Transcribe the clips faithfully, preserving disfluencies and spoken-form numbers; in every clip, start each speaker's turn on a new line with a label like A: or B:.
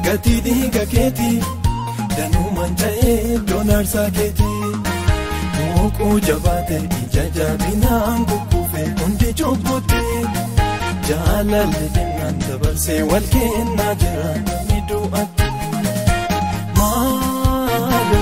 A: gati dhiiga keetii danuumaan ta'ee doonarsaa keetii muukuu jabaate ija jabinaan kukkuufee hundi cubbutti jaalalli jennaan dabarsee wal kennaa jira namni du'atti maaloo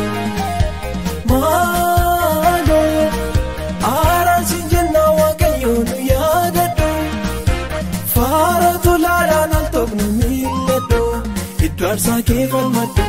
A: maaloo araarsi jennaa waaqayyoo nu yaadadhu faara tolaadhaan al tokko miilladhu iddoo aarsaa kee falmadhu.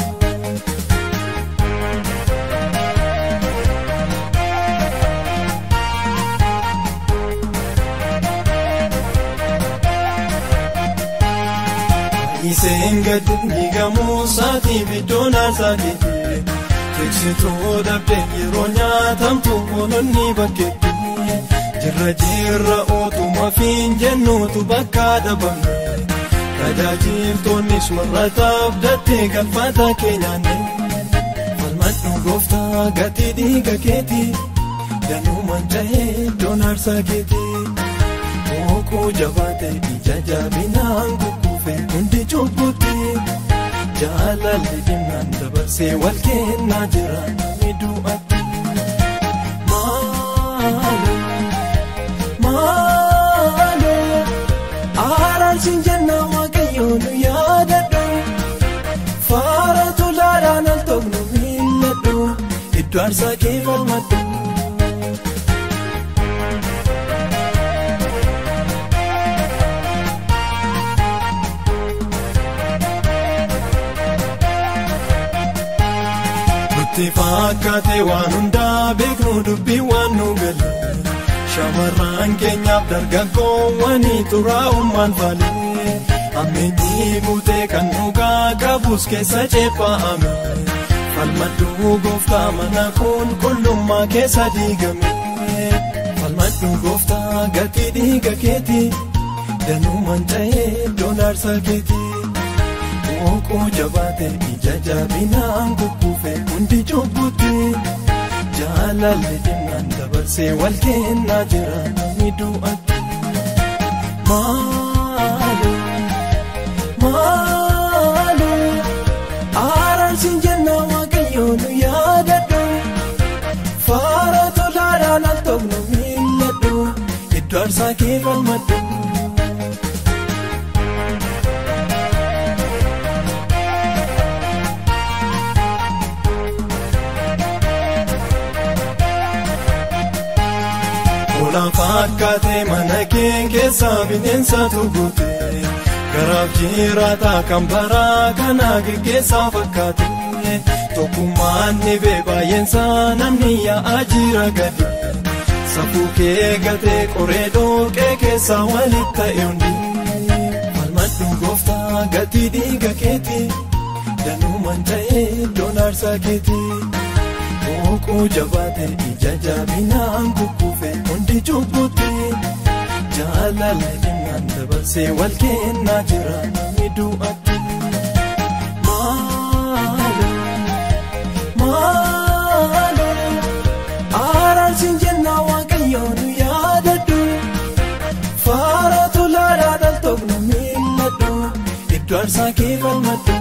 A: Isengati nigamu saati bidon arsaketi teksito dabde yeroo nyaatamtu bolonni bakkeetti jirra jirra ootuma fiin jennuutu bakka dhabamne tajaajiltoonnis warra taabdattee galfata keenyaanne falmadhu gooftaa gati dhiiga keetii danuumaan ta'ee doon aarsaa keetii muukuu jabaate ija jabinaan kukkuufee hundi cubbutti jaalalli jennaan dabarsee wal kennaa jira namni du'atti maaloo maaloo araarsi jennaa waaqayyoo nu yaadadhu faara tolaadhaan al tokko nu miilladhu iddoo aarsaa kee falmadhu. Fakkaate waan hundaa beeknu dubbii waan nu galu shamarran keenyaaf dargaggoowwanii xuraa'ummaan faalee ammeenyi buutee kan dhugaa qabus keessa ceephaa'ame falmadhu gooftaa mana qulqullummaa keessa diigame falmadhu gooftaa gati dhiiga keetii danuumaan ta'ee doon aarsaa keetii muukuu jabaate ija jabinaan kukkuufee hundi cubbutti jaalalli jennaan dabarsee wal kennaa jira namni du'atti maaloo maaloo araarsi jennaa waaqayyoo nu yaadadhu faara tolaadhaan al tokko nu miilladhu iddoo aarsaa kee falmadhu. Fakkaate mana kee keessa bineensaatu guute garaaf jiraataa kan baraa kana geggeessaa fakkaate tokkummaan dhibee baay'eensaa namni yaa'aa jira gadi safuu kee gatee qoree dhooqee keessaa walitti ta'e hundi falmadhu gooftaa gati dhiiga keetii danuumaan ta'ee doon aarsaa keetii muukuu jabaate ija jabinaan kukkuufee hundi cubbutti jaalalli jennaan dabarsee wal kennaa jira namni du'atti maaloo maaloo araarsi jennaa waaqayyoo nu yaadadhu faara tolaadhaan al tokko nu miilladhu iddoo aarsaa kee falmadhu.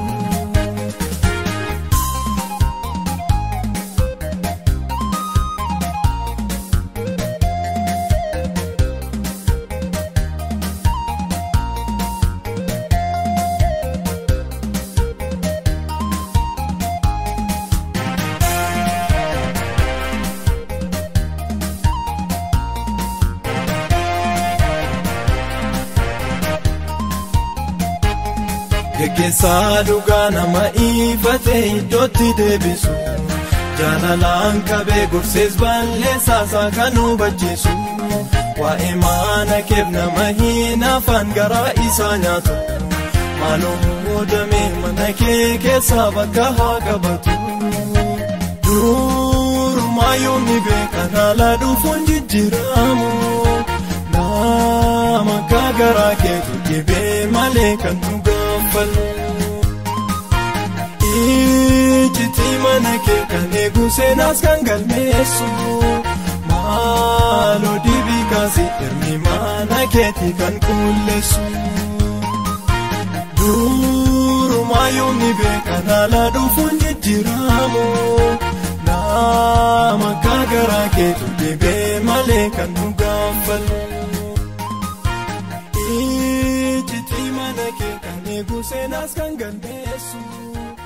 A: Geggeessaa dhugaa nama ifatee iddootti deebisu jaalalaan qabee gorsees balleessaasaa kan hubachiisu waa'ee mana keef nama hin afaan garaa isaa nyaatu maaloo muudamee mana kee keessaa bakka haa qabatu durumaa yoomni beekan haala dhufuun jijjiiramu nama garaa keetu dhibee malee kan dhugaa. Ijiti mana kee kan eegu seenaas kan galmeessu maaloo dibii kaasee ermi mana keetii kan qulleessu. durumaa yoomni beekan haala dhufuun jijjiiramu. Nama gaagaraa keetu deebee malee kan nu gaafatu. Ijjitii mana kee kan eegu seenaas kan galmeessu.